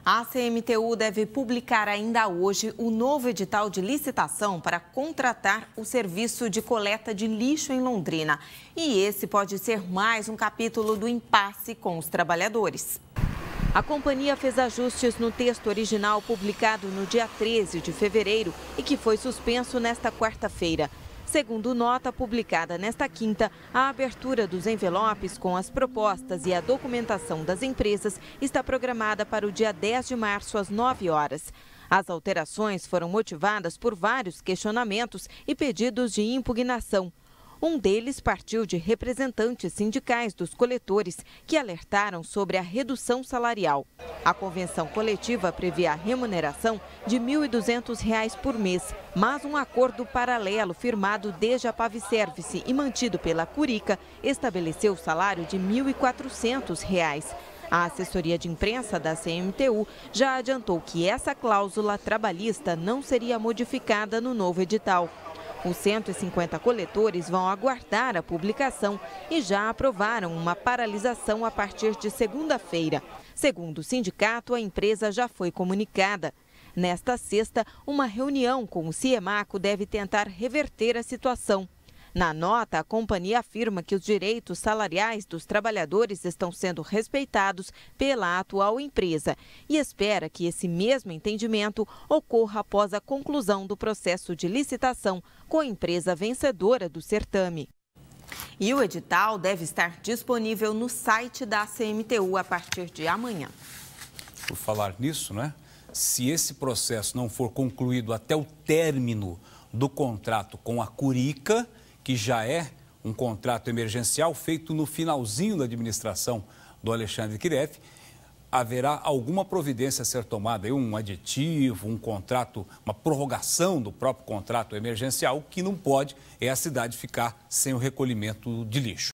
A CMTU deve publicar ainda hoje o novo edital de licitação para contratar o serviço de coleta de lixo em Londrina. E esse pode ser mais um capítulo do impasse com os trabalhadores. A companhia fez ajustes no texto original publicado no dia 13 de fevereiro e que foi suspenso nesta quarta-feira. Segundo nota publicada nesta quinta, a abertura dos envelopes com as propostas e a documentação das empresas está programada para o dia 10 de março, às 9 horas. As alterações foram motivadas por vários questionamentos e pedidos de impugnação. Um deles partiu de representantes sindicais dos coletores, que alertaram sobre a redução salarial. A convenção coletiva prevê a remuneração de R$ 1.200 por mês, mas um acordo paralelo firmado desde a Paviservice e mantido pela Curica estabeleceu o salário de R$ 1.400. A assessoria de imprensa da CMTU já adiantou que essa cláusula trabalhista não seria modificada no novo edital. Os 150 coletores vão aguardar a publicação e já aprovaram uma paralisação a partir de segunda-feira. Segundo o sindicato, a empresa já foi comunicada. Nesta sexta, uma reunião com o CIEMACO deve tentar reverter a situação. Na nota, a companhia afirma que os direitos salariais dos trabalhadores estão sendo respeitados pela atual empresa e espera que esse mesmo entendimento ocorra após a conclusão do processo de licitação com a empresa vencedora do certame. E o edital deve estar disponível no site da CMTU a partir de amanhã. Por falar nisso, né? Se esse processo não for concluído até o término do contrato com a Curica, que já é um contrato emergencial feito no finalzinho da administração do Alexandre Kireff, haverá alguma providência a ser tomada, um aditivo, um contrato, uma prorrogação do próprio contrato emergencial. O que não pode é a cidade ficar sem o recolhimento de lixo.